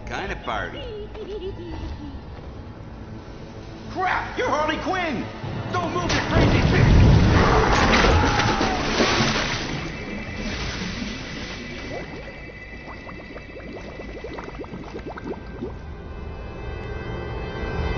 kind of party. Crap! You're Harley Quinn! Don't move, you crazy bitch!